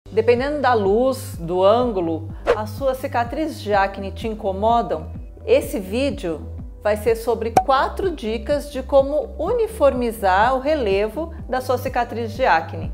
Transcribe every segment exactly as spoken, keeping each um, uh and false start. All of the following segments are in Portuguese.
Dependendo da luz, do ângulo, as suas cicatrizes de acne te incomodam? Esse vídeo vai ser sobre quatro dicas de como uniformizar o relevo da sua cicatriz de acne.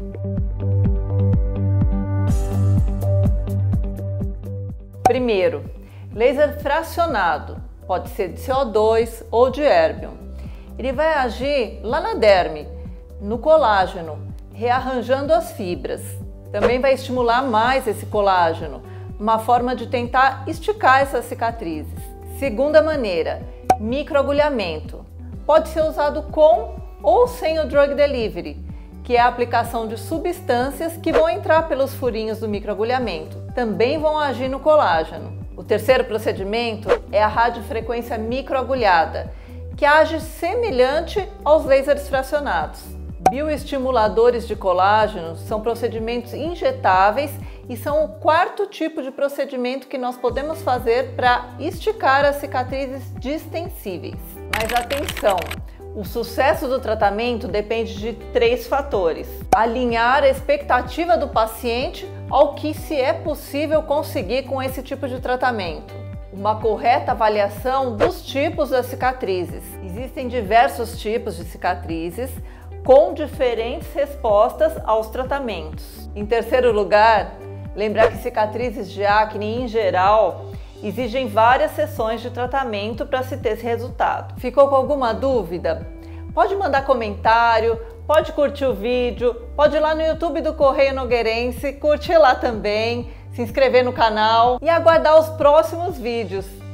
Primeiro, laser fracionado, pode ser de C O dois ou de erbium. Ele vai agir lá na derme, no colágeno, rearranjando as fibras. Também vai estimular mais esse colágeno, uma forma de tentar esticar essas cicatrizes. Segunda maneira, microagulhamento. Pode ser usado com ou sem o drug delivery, que é a aplicação de substâncias que vão entrar pelos furinhos do microagulhamento. Também vão agir no colágeno. O terceiro procedimento é a radiofrequência microagulhada, que age semelhante aos lasers fracionados. Bioestimuladores de colágeno são procedimentos injetáveis e são o quarto tipo de procedimento que nós podemos fazer para esticar as cicatrizes distensíveis. Mas atenção! O sucesso do tratamento depende de três fatores: alinhar a expectativa do paciente ao que se é possível conseguir com esse tipo de tratamento, uma correta avaliação dos tipos das cicatrizes. Existem diversos tipos de cicatrizes com diferentes respostas aos tratamentos. Em terceiro lugar, lembrar que cicatrizes de acne em geral exigem várias sessões de tratamento para se ter esse resultado. Ficou com alguma dúvida? Pode mandar comentário, pode curtir o vídeo, pode ir lá no YouTube do Correio Nogueirense, curtir lá também, se inscrever no canal e aguardar os próximos vídeos.